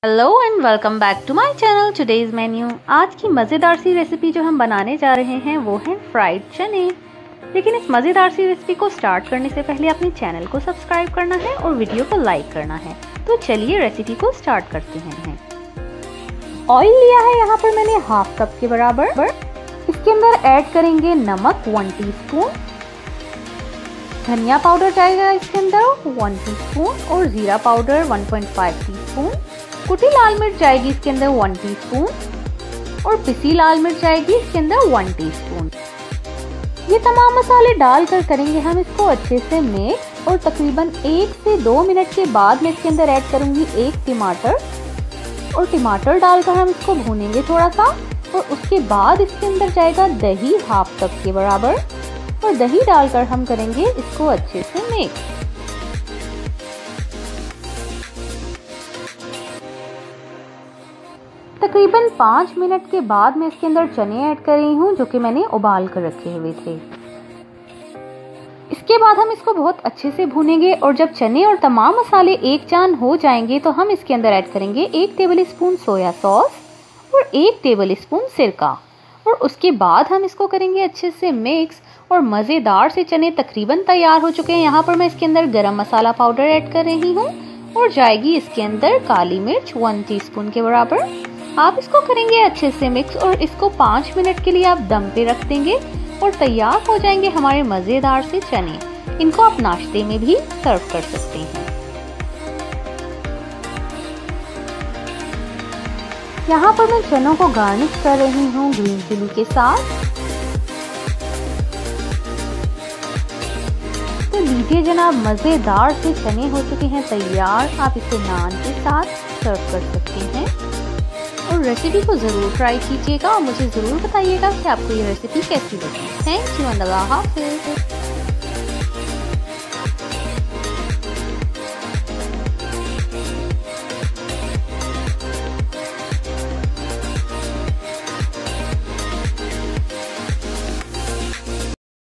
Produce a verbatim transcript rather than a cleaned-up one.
Hello and welcome back to my channel today's menu. आज की मज़ेदार सी रेसिपी जो हम बनाने जा रहे हैं वो है फ्राइड चने। लेकिन इस मज़ेदार सी रेसिपी को स्टार्ट करने से पहले अपने चैनल को सब्सक्राइब करना है और वीडियो को लाइक करना है। तो चलिए रेसिपी को स्टार्ट करते हैं। ऑयल लिया है यहाँ पर मैंने हाफ कप के बराबर। इसके अंदर ऐड करेंगे नमक वन टी स्पून, धनिया पाउडर जाएगा इसके अंदर वन टी स्पून और जीरा powder one point five teaspoon. कुटी लाल मिर्च जाएगी इसके अंदर वन टीस्पून और पिसी लाल मिर्च जाएगी इसके अंदर वन टीस्पून। ये तमाम मसाले डालकर करेंगे हम इसको अच्छे से मिक्स और तकरीबन एक से दो मिनट के बाद मैं इसके अंदर ऐड करूंगी एक टमाटर और टमाटर डालकर हम इसको भूनेंगे थोड़ा सा। और उसके बाद इसके अंदर जाएगा दही हाफ कप के बराबर और दही डालकर हम करेंगे इसको अच्छे से मिक्स। तकरीबन पाँच मिनट के बाद मैं इसके अंदर चने ऐड कर रही हूँ जो कि मैंने उबाल कर रखे हुए थे। इसके बाद हम इसको बहुत अच्छे से भूनेंगे और जब चने और तमाम मसाले एक जान हो जाएंगे तो हम इसके अंदर ऐड करेंगे एक टेबल स्पून सोया सॉस और एक टेबल स्पून सिरका। और उसके बाद हम इसको करेंगे अच्छे से मिक्स और मज़ेदार से चने तकरीबन तैयार हो चुके हैं। यहाँ पर मैं इसके अंदर गरम मसाला पाउडर ऐड कर रही हूँ और जाएगी इसके अंदर काली मिर्च वन टीस्पून के बराबर। आप इसको करेंगे अच्छे से मिक्स और इसको पाँच मिनट के लिए आप दम पे रख देंगे और तैयार हो जाएंगे हमारे मज़ेदार से चने। इनको आप नाश्ते में भी सर्व कर सकते हैं। यहाँ पर मैं चनों को गार्निश कर रही हूँ ग्रीन चिली के साथ। तो लीजिए जनाब, मज़ेदार से चने हो चुके हैं तैयार। आप इसे नान के साथ सर्व कर सकते हैं और रेसिपी को ज़रूर ट्राई कीजिएगा और मुझे ज़रूर बताइएगा कि आपको ये रेसिपी कैसी लगी। थैंक यू एंड अल्लाह हाफ़िज़।